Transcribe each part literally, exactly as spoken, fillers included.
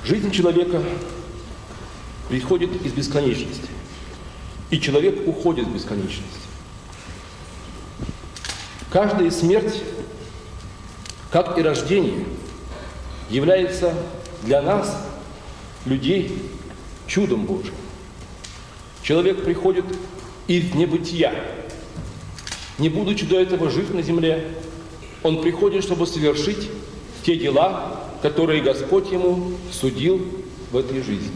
Жизнь человека приходит из бесконечности, и человек уходит в бесконечность. Каждая смерть, как и рождение, является для нас, людей, чудом Божьим. Человек приходит из небытия. Не будучи до этого жив на земле, он приходит, чтобы совершить те дела, которые Господь ему судил в этой жизни.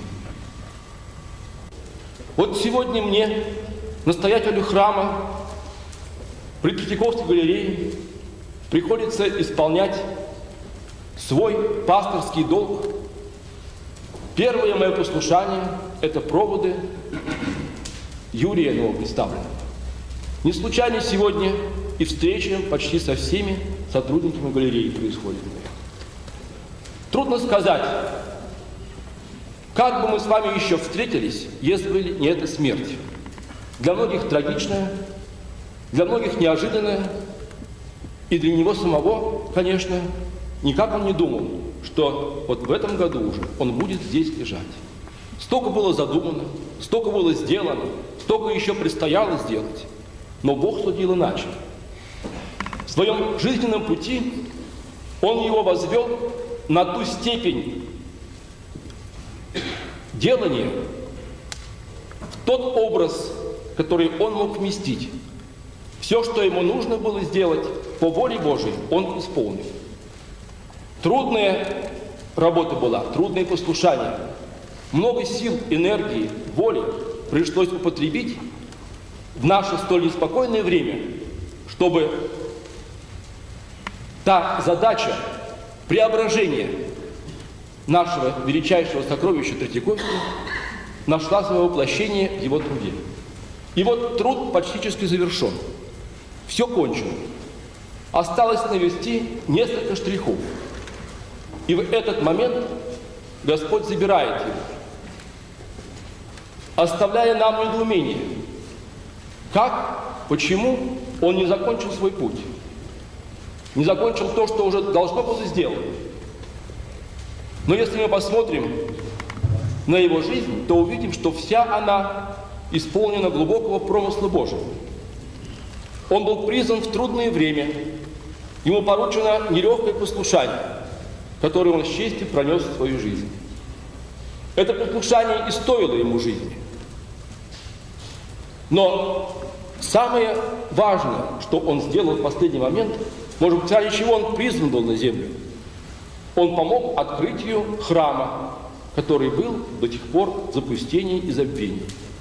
Вот сегодня мне, настоятелю храма, при Третьяковской галерее, приходится исполнять свой пасторский долг. Первое мое послушание – это проводы Юрия новоприставленного. Не случайно сегодня и встреча почти со всеми сотрудниками галереи происходит. Трудно сказать, как бы мы с вами еще встретились, если бы не эта смерть. Для многих трагичная, для многих неожиданная, и для него самого, конечно, никак он не думал, что вот в этом году уже он будет здесь лежать. Столько было задумано, столько было сделано, столько еще предстояло сделать. Но Бог судил иначе. В своем жизненном пути Он его возвел на ту степень делания, в тот образ, который Он мог вместить. Все, что ему нужно было сделать по воле Божией, он исполнил. Трудная работа была, трудное послушание. Много сил, энергии, воли пришлось употребить в наше столь неспокойное время, чтобы та задача преображения нашего величайшего сокровища Третьяковки нашла свое воплощение в его труде. И вот труд практически завершен. Все кончено. Осталось навести несколько штрихов. И в этот момент Господь забирает его, оставляя нам недоумение. Как, почему он не закончил свой путь? Не закончил то, что уже должно было сделано. Но если мы посмотрим на его жизнь, то увидим, что вся она исполнена глубокого промысла Божьего. Он был призван в трудное время. Ему поручено нелегкое послушание, которое он с честью пронес в свою жизнь. Это послушание и стоило ему жизни. Но самое важное, что он сделал в последний момент, может быть, ради чего он призван был на землю, он помог открытию храма, который был до тех пор в запустении и забвении.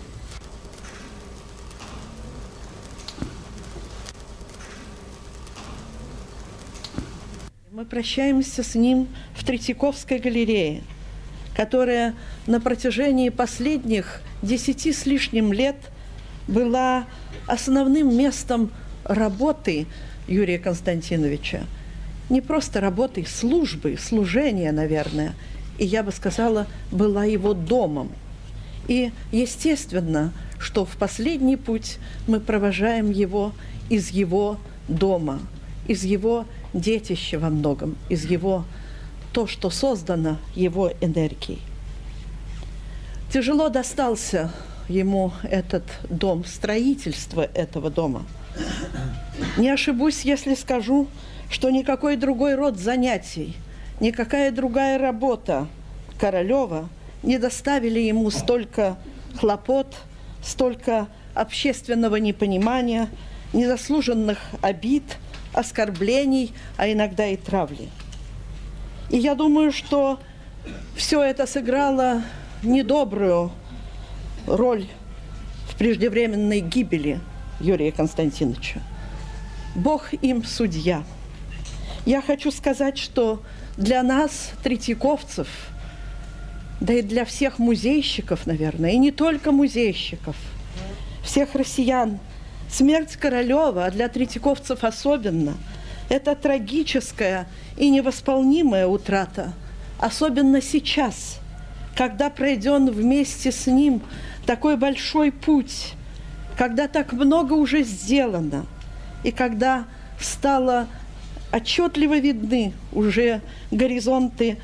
Мы прощаемся с ним в Третьяковской галерее, которая на протяжении последних десяти с лишним лет была основным местом работы Юрия Константиновича. Не просто работы, службы, служения, наверное. И я бы сказала, была его домом. И естественно, что в последний путь мы провожаем его из его дома, из его детища во многом, из его, то, что создано его энергией. Тяжело достался ему этот дом, строительство этого дома. Не ошибусь, если скажу, что никакой другой род занятий, никакая другая работа Королева не доставили ему столько хлопот, столько общественного непонимания, незаслуженных обид, оскорблений, а иногда и травли. И я думаю, что все это сыграло недобрую роль в преждевременной гибели Юрия Константиновича. Бог им судья. Я хочу сказать, что для нас, третьяковцев, да и для всех музейщиков, наверное, и не только музейщиков, всех россиян, смерть Королева, а для третьяковцев особенно, это трагическая и невосполнимая утрата, особенно сейчас, когда пройден вместе с ним такой большой путь, когда так много уже сделано, и когда стало отчетливо видны уже горизонты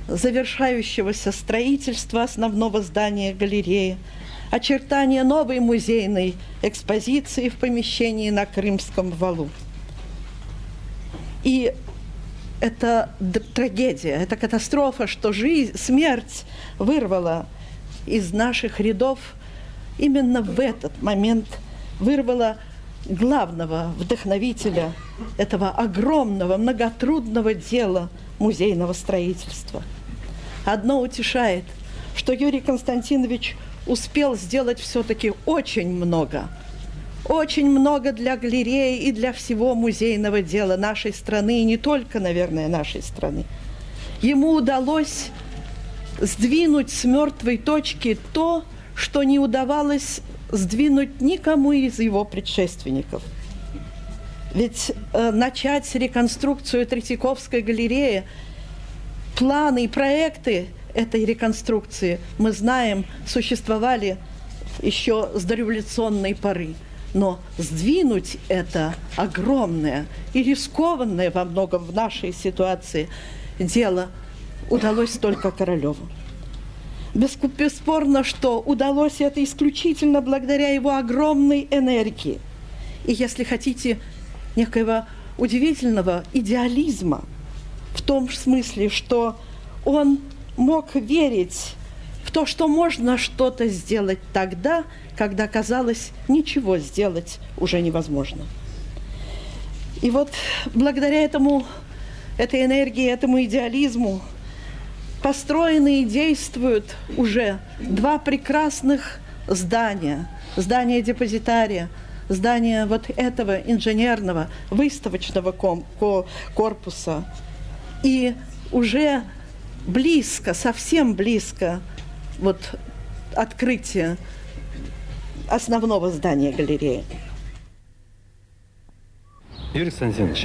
завершающегося строительства основного здания галереи, очертания новой музейной экспозиции в помещении на Крымском валу. И это трагедия, это катастрофа, что жизнь, смерть вырвала из наших рядов именно в этот момент, вырвала главного вдохновителя этого огромного, многотрудного дела музейного строительства. Одно утешает, что Юрий Константинович успел сделать все-таки очень много. Очень много для галереи и для всего музейного дела нашей страны, и не только, наверное, нашей страны. Ему удалось сдвинуть с мертвой точки то, что не удавалось сдвинуть никому из его предшественников. Ведь э, начать реконструкцию Третьяковской галереи, планы и проекты этой реконструкции, мы знаем, существовали еще с дореволюционной поры. Но сдвинуть это огромное и рискованное во многом в нашей ситуации дело удалось только Королеву. Бесспорно, что удалось это исключительно благодаря его огромной энергии. И, если хотите, некоего удивительного идеализма, в том смысле, что он мог верить в то, что можно что-то сделать тогда, когда казалось, ничего сделать уже невозможно. И вот благодаря этому, этой энергии, этому идеализму построены и действуют уже два прекрасных здания. Здание депозитария, здание вот этого инженерного выставочного корпуса. И уже близко, совсем близко вот открытие основного здания галереи. Юрий Константинович,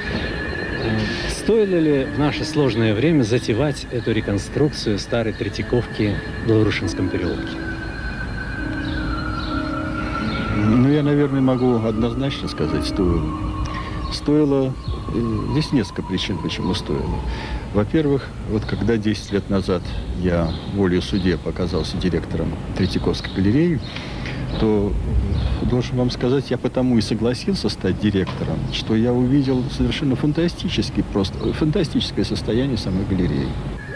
стоило ли в наше сложное время затевать эту реконструкцию старой Третьяковки в Лаврушинском переулке? Ну, я, наверное, могу однозначно сказать, стоило. Стоило, здесь несколько причин, почему стоило. Во-первых, вот когда десять лет назад я волею судеб оказался директором Третьяковской галереи, то, должен вам сказать, я потому и согласился стать директором, что я увидел совершенно фантастический, просто фантастическое состояние самой галереи.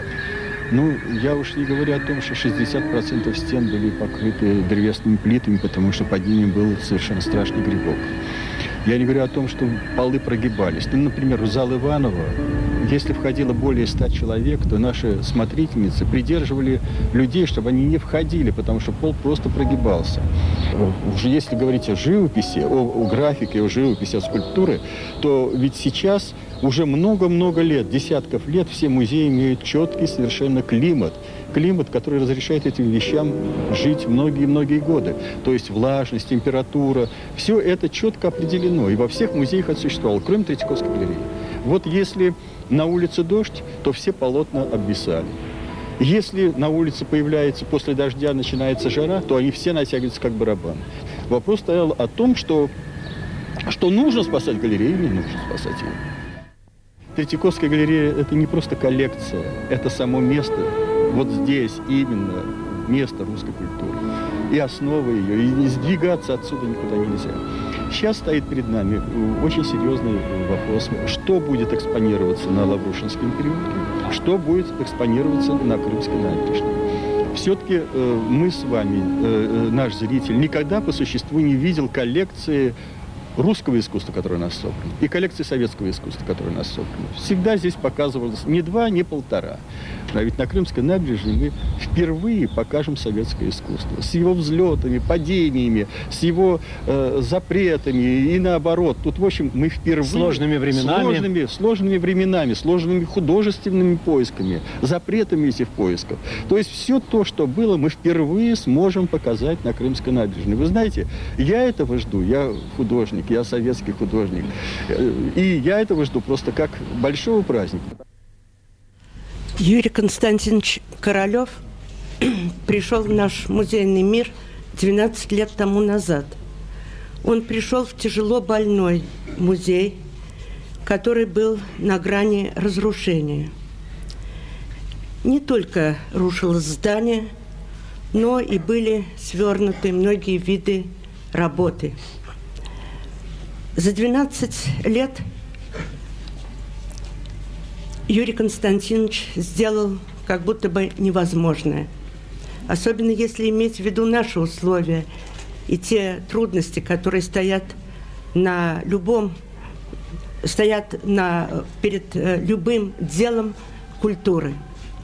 Ну, я уж не говорю о том, что шестьдесят процентов стен были покрыты древесными плитами, потому что под ними был совершенно страшный грибок. Я не говорю о том, что полы прогибались. Ну, например, в зал Иванова, если входило более ста человек, то наши смотрительницы придерживали людей, чтобы они не входили, потому что пол просто прогибался. Уже если говорить о живописи, о, о графике, о живописи, о скульптуре, то ведь сейчас уже много-много лет, десятков лет, все музеи имеют четкий совершенно климат. Климат, который разрешает этим вещам жить многие-многие годы. То есть влажность, температура, все это четко определено. И во всех музеях это существовало, кроме Третьяковской галереи. Вот если на улице дождь, то все полотна обвисали. Если на улице появляется, после дождя начинается жара, то они все натягиваются как барабан. Вопрос стоял о том, что, что нужно спасать галерею или не нужно спасать ее. Третьяковская галерея – это не просто коллекция, это само место. Вот здесь именно место русской культуры. И основа ее, и не сдвигаться отсюда никуда нельзя. Сейчас стоит перед нами очень серьезный вопрос, что будет экспонироваться на Лаврушинском переулке, что будет экспонироваться на Крымской набережной. Все-таки э, мы с вами, э, наш зритель, никогда по существу не видел коллекции русского искусства, которое у нас собрано, и коллекции советского искусства, которое у нас собрано. Всегда здесь показывалось не два, не полтора. А ведь на Крымской набережной мы впервые покажем советское искусство. С его взлетами, падениями, с его э, запретами и наоборот. Тут, в общем, мы впервые... Сложными временами. Сложными, сложными временами, сложными художественными поисками, запретами этих поисков. То есть все то, что было, мы впервые сможем показать на Крымской набережной. Вы знаете, я этого жду, я художник, я советский художник. И я этого жду просто как большого праздника. Юрий Константинович Королев пришел в наш музейный мир двенадцать лет тому назад. Он пришел в тяжело больной музей, который был на грани разрушения. не только рушилось здание, но и были свернуты многие виды работы. За двенадцать лет Юрий Константинович сделал как будто бы невозможное. Особенно если иметь в виду наши условия и те трудности, которые стоят на любом, стоят на, перед любым делом культуры.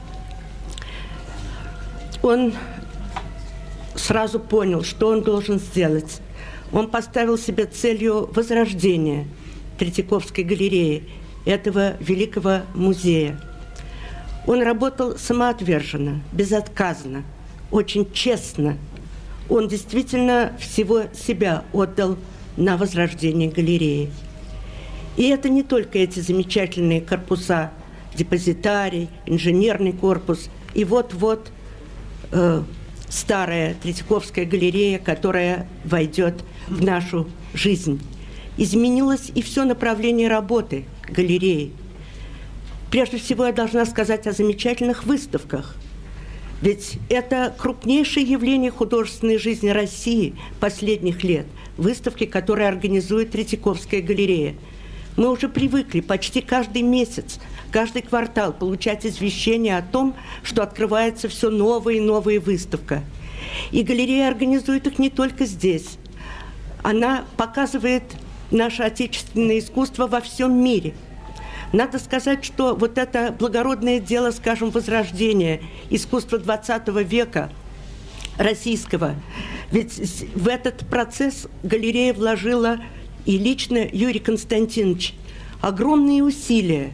Он сразу понял, что он должен сделать. Он поставил себе целью возрождения Третьяковской галереи, этого великого музея. Он работал самоотверженно, безотказно, очень честно. Он действительно всего себя отдал на возрождение галереи. И это не только эти замечательные корпуса, депозитарий, инженерный корпус, и вот-вот э, старая Третьяковская галерея, которая войдет в нашу жизнь. Изменилось и все направление работы галереи. Прежде всего, я должна сказать о замечательных выставках. Ведь это крупнейшее явление художественной жизни России последних лет. Выставки, которые организует Третьяковская галерея. Мы уже привыкли почти каждый месяц, каждый квартал получать извещения о том, что открывается все новая и новая выставка. И галерея организует их не только здесь. Она показывает наше отечественное искусство во всем мире. Надо сказать, что вот это благородное дело, скажем, возрождения искусства двадцатого века российского, ведь в этот процесс галерея вложила и лично Юрий Константинович огромные усилия.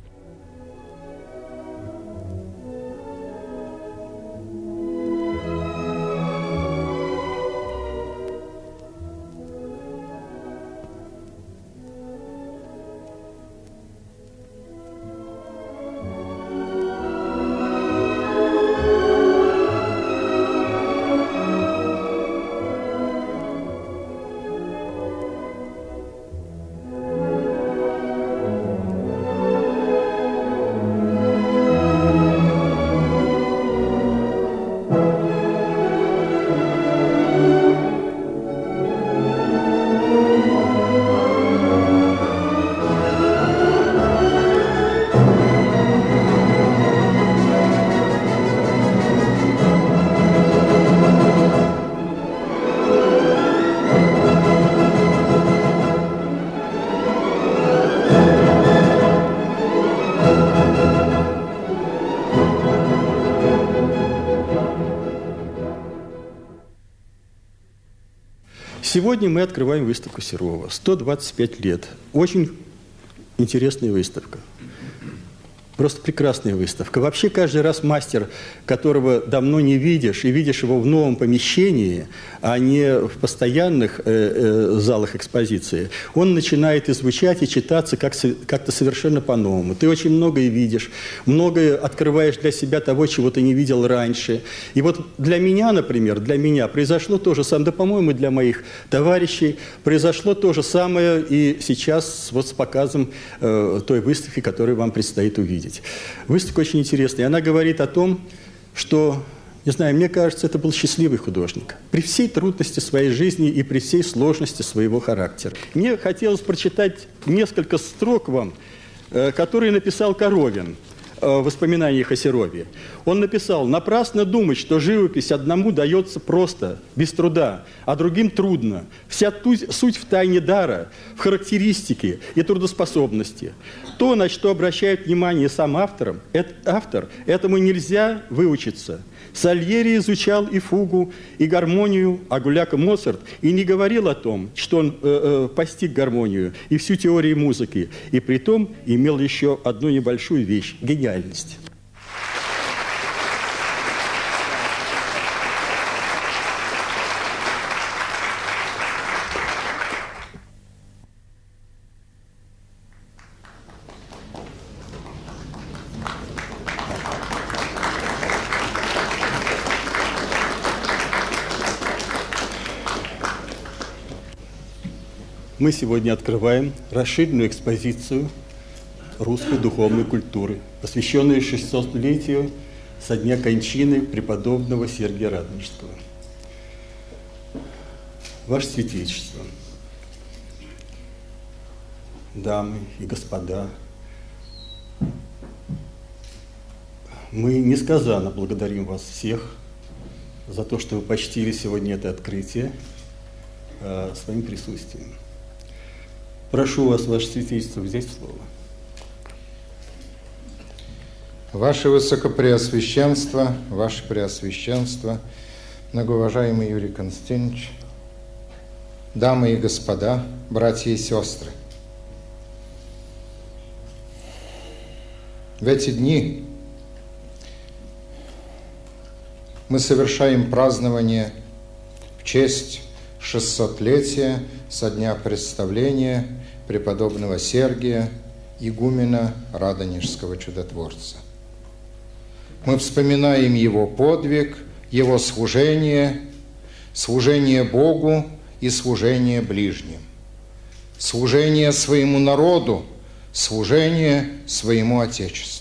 Сегодня мы открываем выставку Серова. сто двадцать пять лет. Очень интересная выставка. Просто прекрасная выставка. Вообще каждый раз мастер, которого давно не видишь, и видишь его в новом помещении, а не в постоянных э, э, залах экспозиции, он начинает изучать и читаться как, как-то совершенно по-новому. Ты очень многое видишь, многое открываешь для себя того, чего ты не видел раньше. И вот для меня, например, для меня произошло то же самое, да, по-моему, для моих товарищей произошло то же самое и сейчас вот с показом э, той выставки, которую вам предстоит увидеть. Выставка очень интересная. Она говорит о том, что, не знаю, мне кажется, это был счастливый художник. При всей трудности своей жизни и при всей сложности своего характера. Мне хотелось прочитать несколько строк вам, которые написал Коровин в воспоминаниях о Серове. Он написал: «Напрасно думать, что живопись одному дается просто, без труда, а другим трудно. Вся суть в тайне дара, в характеристике и трудоспособности. То, на что обращает внимание сам автор, автор, этому нельзя выучиться. Сальери изучал и фугу, и гармонию, а Гуляка Моцарт и не говорил о том, что он э, э, постиг гармонию и всю теорию музыки, и притом имел еще одну небольшую вещь – гениальность». Мы сегодня открываем расширенную экспозицию русской духовной культуры, посвященную шестисотлетию со дня кончины преподобного Сергия Радонежского. Ваше Святейшество, дамы и господа, мы несказанно благодарим вас всех за то, что вы почтили сегодня это открытие э, своим присутствием. Прошу вас, Ваше Святейшество, взять слово. Ваше Высокопреосвященство, Ваше Преосвященство, многоуважаемый Юрий Константинович, дамы и господа, братья и сестры. В эти дни мы совершаем празднование в честь шестисотлетия со дня представления преподобного Сергия, игумена Радонежского чудотворца. Мы вспоминаем его подвиг, его служение, служение Богу и служение ближним, служение своему народу, служение своему Отечеству.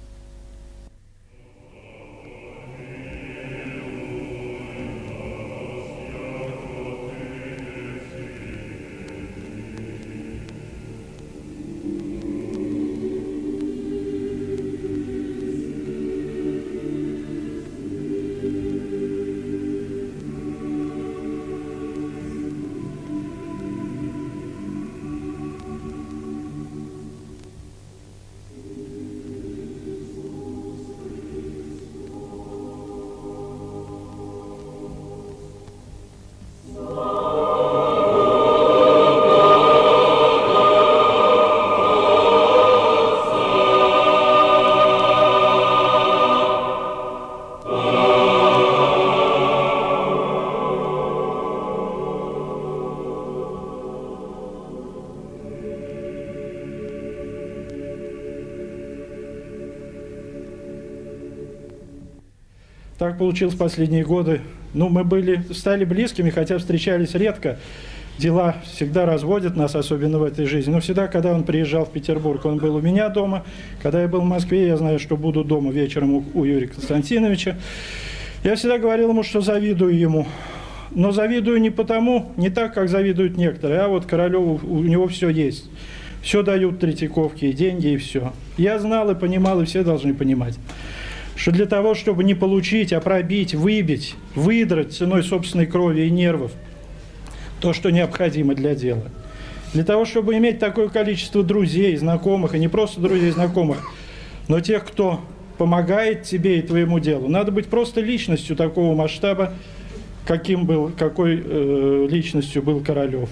Так получилось в последние годы. Ну, мы были, стали близкими, хотя встречались редко. Дела всегда разводят нас, особенно в этой жизни. Но всегда, когда он приезжал в Петербург, он был у меня дома. Когда я был в Москве, я знаю, что буду дома вечером у, у Юрия Константиновича. Я всегда говорил ему, что завидую ему. Но завидую не потому, не так, как завидуют некоторые, а вот Королеву, у него все есть. Все дают Третьяковки, и деньги, и все. Я знал и понимал, и все должны понимать, что для того, чтобы не получить, а пробить, выбить, выдрать ценой собственной крови и нервов то, что необходимо для дела. Для того, чтобы иметь такое количество друзей, знакомых, и не просто друзей, знакомых, но тех, кто помогает тебе и твоему делу, надо быть просто личностью такого масштаба, каким был, какой э, личностью был Королев.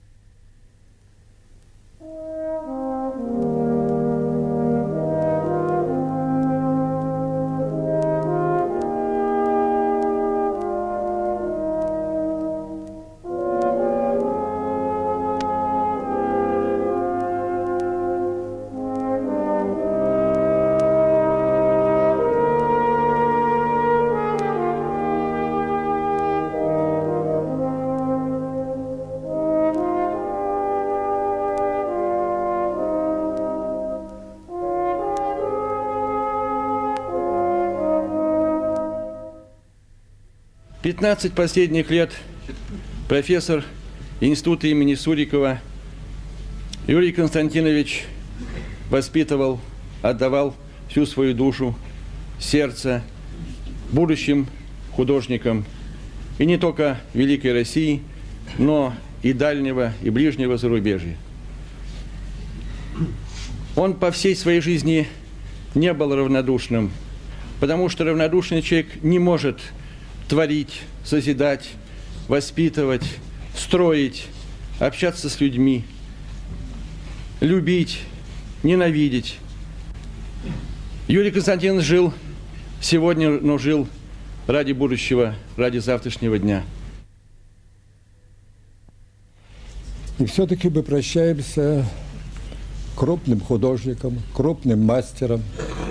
пятнадцать последних лет профессор института имени Сурикова Юрий Константинович воспитывал, отдавал всю свою душу, сердце будущим художникам и не только Великой России, но и дальнего, и ближнего зарубежья. Он по всей своей жизни не был равнодушным, потому что равнодушный человек не может творить, созидать, воспитывать, строить, общаться с людьми, любить, ненавидеть. Юрий Константинович жил сегодня, но жил ради будущего, ради завтрашнего дня. И все-таки мы прощаемся крупным художником, крупным мастером,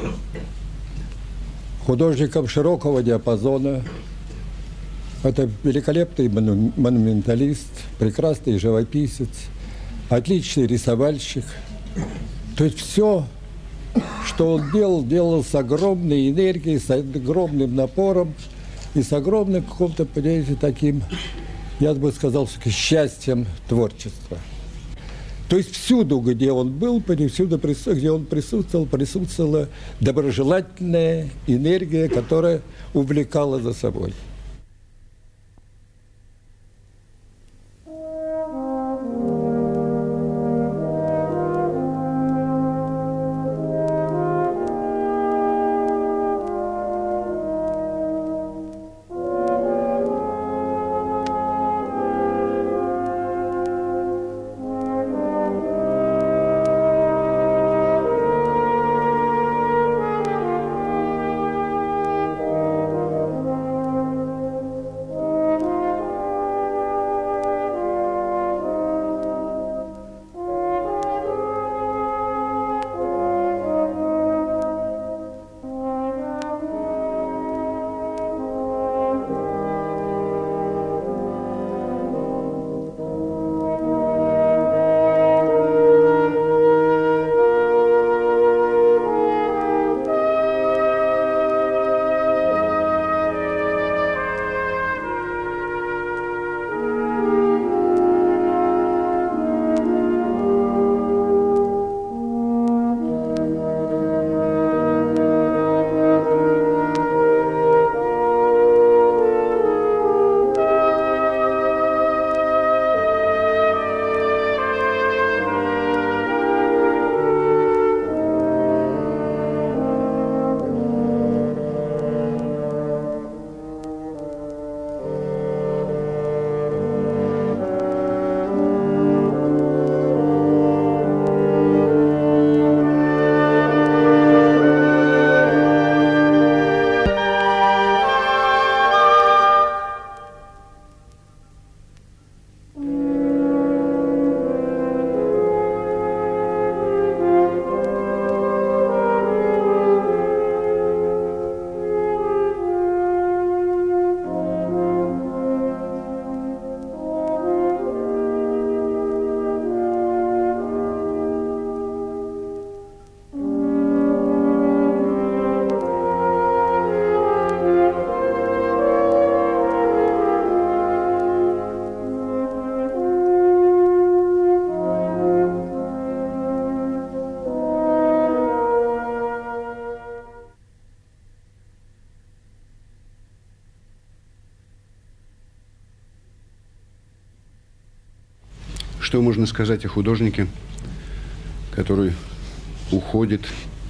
художником широкого диапазона. Это великолепный монументалист, прекрасный живописец, отличный рисовальщик. То есть все что он делал, делал с огромной энергией, с огромным напором и с огромным каким-то, понимаете, таким, я бы сказал, счастьем творчества. То есть всюду, где он был, всюду, где он присутствовал, присутствовала доброжелательная энергия, которая увлекала за собой. Что можно сказать о художнике, который уходит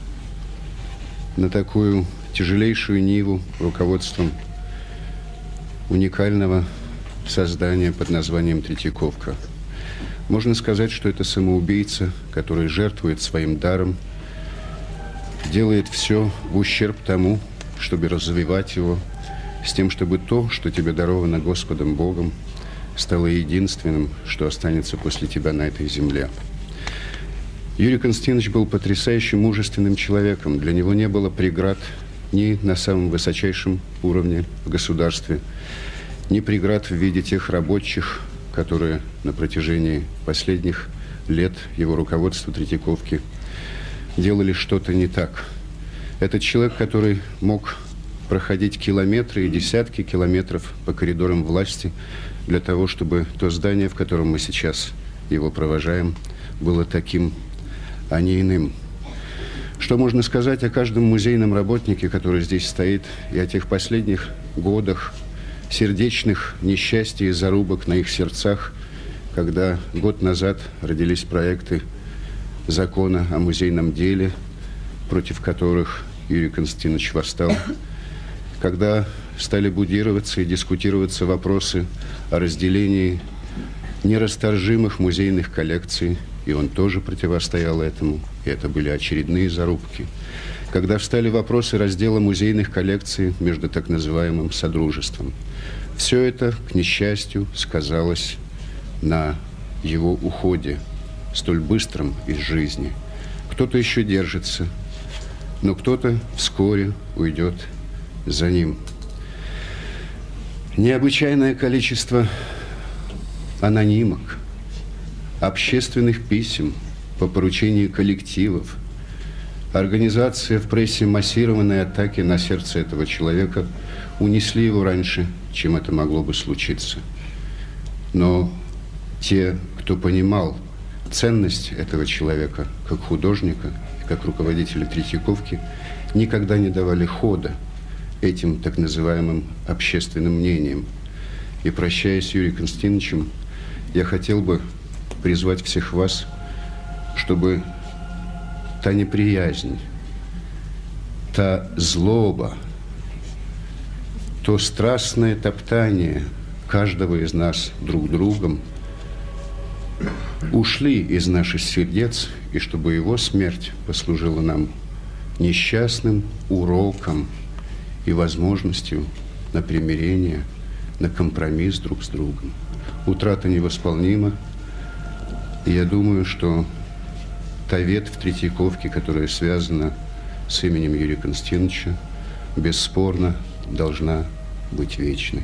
на такую тяжелейшую ниву руководством уникального создания под названием Третьяковка? Можно сказать, что это самоубийца, который жертвует своим даром, делает все в ущерб тому, чтобы развивать его, с тем, чтобы то, что тебе даровано Господом Богом, стало единственным, что останется после тебя на этой земле. Юрий Константинович был потрясающе мужественным человеком. Для него не было преград ни на самом высочайшем уровне в государстве, ни преград в виде тех рабочих, которые на протяжении последних лет его руководства Третьяковки делали что-то не так. Это человек, который мог проходить километры и десятки километров по коридорам власти для того, чтобы то здание, в котором мы сейчас его провожаем, было таким, а не иным. Что можно сказать о каждом музейном работнике, который здесь стоит, и о тех последних годах сердечных несчастий и зарубок на их сердцах, когда год назад родились проекты закона о музейном деле, против которых Юрий Константинович восстал, когда стали будироваться и дискутироваться вопросы о разделении нерасторжимых музейных коллекций, и он тоже противостоял этому, и это были очередные зарубки. Когда встали вопросы раздела музейных коллекций между так называемым Содружеством. Все это, к несчастью, сказалось на его уходе, столь быстром из жизни. Кто-то еще держится, но кто-то вскоре уйдет за ним. Необычайное количество анонимок, общественных писем по поручению коллективов, Организация в прессе массированной атаки на сердце этого человека унесли его раньше, чем это могло бы случиться. Но те, кто понимал ценность этого человека как художника, как руководителя Третьяковки, никогда не давали хода этим так называемым общественным мнениям. И прощаясь с Юрием Константиновичем, я хотел бы призвать всех вас, чтобы та неприязнь, та злоба, то страстное топтание каждого из нас друг другом ушли из наших сердец, и чтобы его смерть послужила нам несчастным уроком и возможностью на примирение, на компромисс друг с другом. Утрата невосполнима, и я думаю, что та ветвь Третьяковки, которая связана с именем Юрия Константиновича, бесспорно должна быть вечной.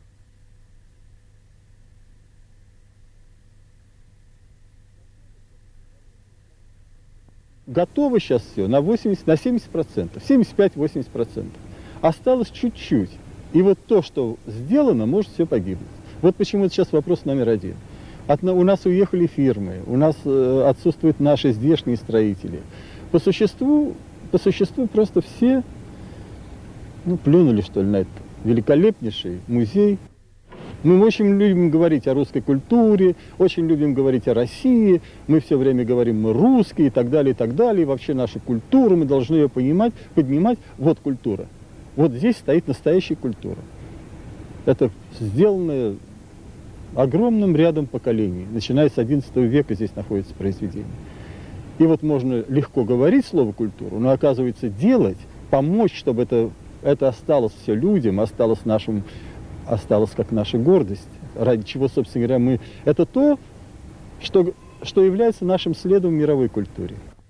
Готово сейчас все на восемьдесят, на семьдесят процентов, семьдесят пять — восемьдесят процентов. Осталось чуть-чуть. И вот то, что сделано, может все погибнуть. Вот почему это сейчас вопрос номер один. От, у нас уехали фирмы, у нас э, отсутствуют наши здешние строители. По существу, по существу просто все ну, плюнули, что ли, на этот великолепнейший музей. Мы очень любим говорить о русской культуре, очень любим говорить о России. Мы все время говорим, мы русские и так далее, и так далее. И вообще наша культура, мы должны ее понимать, поднимать. Вот культура. Вот здесь стоит настоящая культура. Это сделанное огромным рядом поколений. Начиная с одиннадцатого века здесь находится произведение. И вот можно легко говорить слово «культура», но оказывается делать, помочь, чтобы это, это осталось все людям, осталось нашим... осталось как наша гордость, ради чего, собственно говоря, мы... Это то, что, что является нашим следом в мировой культуре.